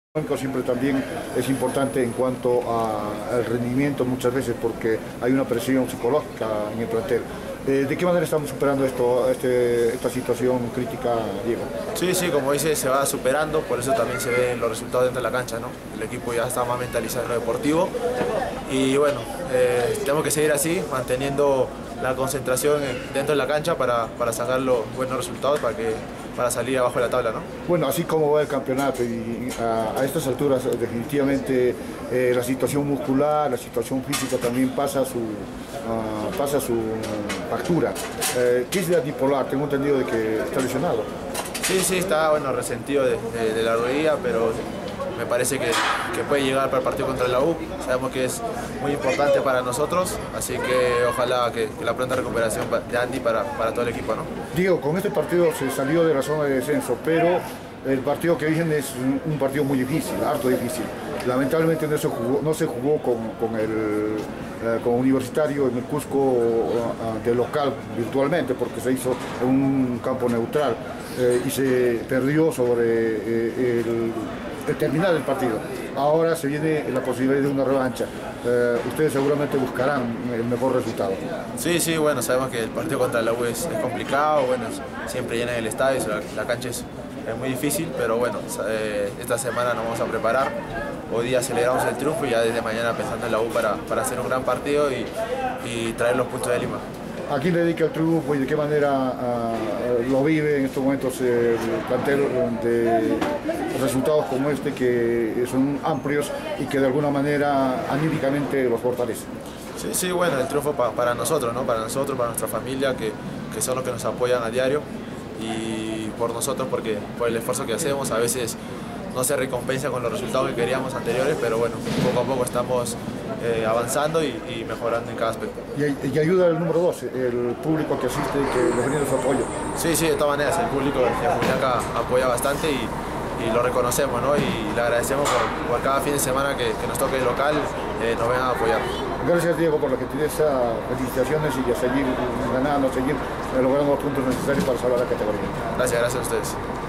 Siempre también es importante en cuanto al rendimiento muchas veces porque hay una presión psicológica en el plantel. ¿De qué manera estamos superando esta situación crítica, Diego? Sí, como dice, se va superando, por eso también se ven los resultados dentro de la cancha, ¿no? El equipo ya está más mentalizado en lo deportivo y bueno, tenemos que seguir así, manteniendo la concentración dentro de la cancha para sacar los buenos resultados para salir abajo de la tabla, ¿no? Bueno, así como va el campeonato y a estas alturas definitivamente la situación muscular, la situación física también pasa su factura. ¿Qué es de bipolar? Tengo entendido de que está lesionado. Sí, está resentido de la rodilla, pero me parece que puede llegar para el partido contra la U. Sabemos que es muy importante para nosotros, así que ojalá que la pronta recuperación de Andy para todo el equipo, ¿no? Diego, con este partido se salió de la zona de descenso, pero el partido que viene es un partido muy difícil, harto difícil. Lamentablemente no se jugó con Universitario en el Cusco de local virtualmente porque se hizo en un campo neutral y se perdió sobre el terminar del partido. Ahora se viene la posibilidad de una revancha. Ustedes seguramente buscarán el mejor resultado. Sí, bueno, sabemos que el partido contra la U es complicado, siempre llena el estadio, la cancha es muy difícil, pero bueno, esta semana nos vamos a preparar. Hoy día celebramos el triunfo y ya desde mañana pensando en la U para hacer un gran partido y traer los puntos de Lima. ¿A quién le dedica el triunfo y de qué manera lo vive en estos momentos el plantel de resultados como este que son amplios y que de alguna manera anímicamente los fortalecen? Sí, bueno, el triunfo para nosotros, ¿no? Para nosotros, para nuestra familia, que son los que nos apoyan a diario y por nosotros por el esfuerzo que hacemos. A veces no se recompensa con los resultados que queríamos anteriores, pero bueno, poco a poco estamos avanzando y mejorando en cada aspecto. Y ayuda el número 2, el público que asiste y que les brinda su apoyo. Sí, de todas maneras, el público de Juliaca apoya bastante y lo reconocemos, ¿no? Y le agradecemos por cada fin de semana que nos toque el local, nos vengan a apoyar. Gracias, Diego, por la gentileza, felicitaciones y a seguir ganando, a seguir logrando los puntos necesarios para salvar la categoría. Gracias a ustedes.